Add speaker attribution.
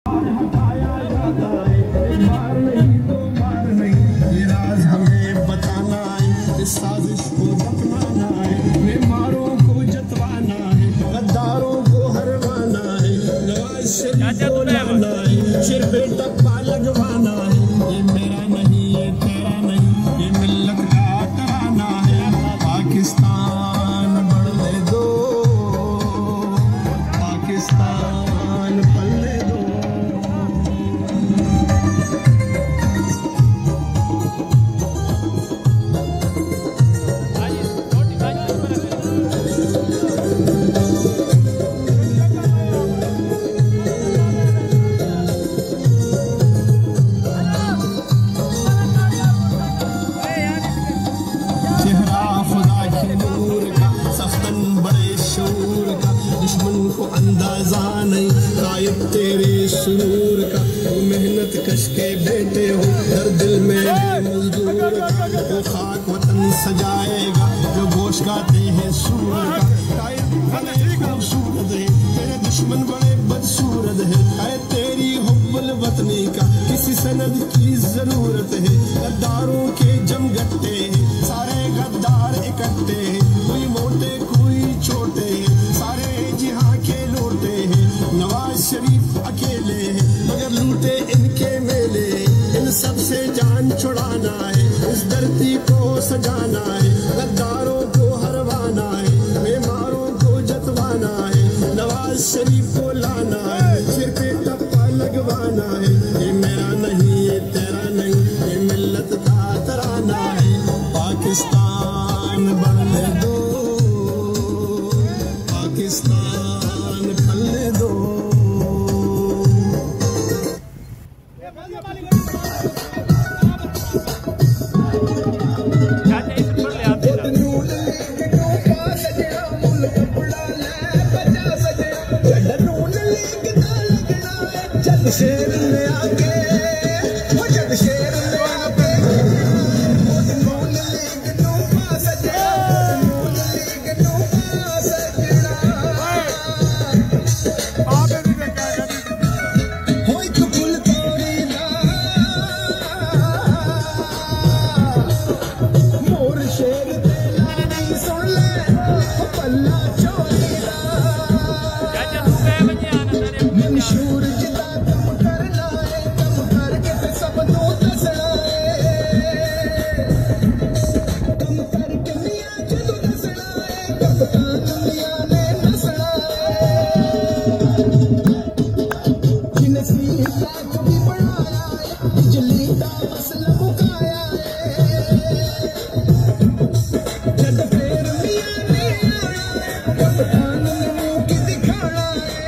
Speaker 1: हटाया जाता है, एक बार नहीं दो बार नहीं, ये राज हमें बताना है, इस साजिश को दफनाना है, बेमारों को जतवाना है, गद्दारों को हरवाना है, नवाज शरीफ को लाना है, सिर पे टप्पा लगवाना है, ये मेरा नहीं ये तेरा नहीं, ये मिल्लत का तराना है, पाकिस्तान बढ़ने दो, पाकिस्तान पलने दो। अंदाजा नहीं गायब तेरे सुरूर का, वो मेहनत कश के बेटे हो, हर दिल में मजदूर का, वो खाक वतन सजाएगा जो गोश गाते हैं सूर का, खूबसूरत है तेरे दुश्मन बड़े बदसूरत है, ऐ तेरी हुब्बुल वतनी का किसी सनद की जरूरत है, गद्दारों के जमगट्टे हैं, सारे गद्दार इकट्ठे हैं, कोई मोटे कोई छोटे हैं, सारे जिहां के लूटे हैं, नवाज शरीफ अकेले हैं मगर लूटे इनके मेले, इन सब से जान छुड़ाना है, इस धरती को सजाना है, गद्दारों को हरवाना है, बेमारों को जतवाना है, नवाज शरीफ को लाना है, सिर पे टप्पा लगवाना है, ये मेरा नहीं ये तेरा नहीं, ये मिल्लत का तराना है, पाकिस्तान बढ़ने दो, पाकिस्तान फलने दो। शेर ने आगे जब शेर ने आगे नून लीग नू पास सजना, नून लीग नू पास सजना, होई तू फुल तोड़ी ना मोर शेर ते लानी सुन ले पल्ला चोरी दा मंशूर जिदा जब फेर मियां ने आया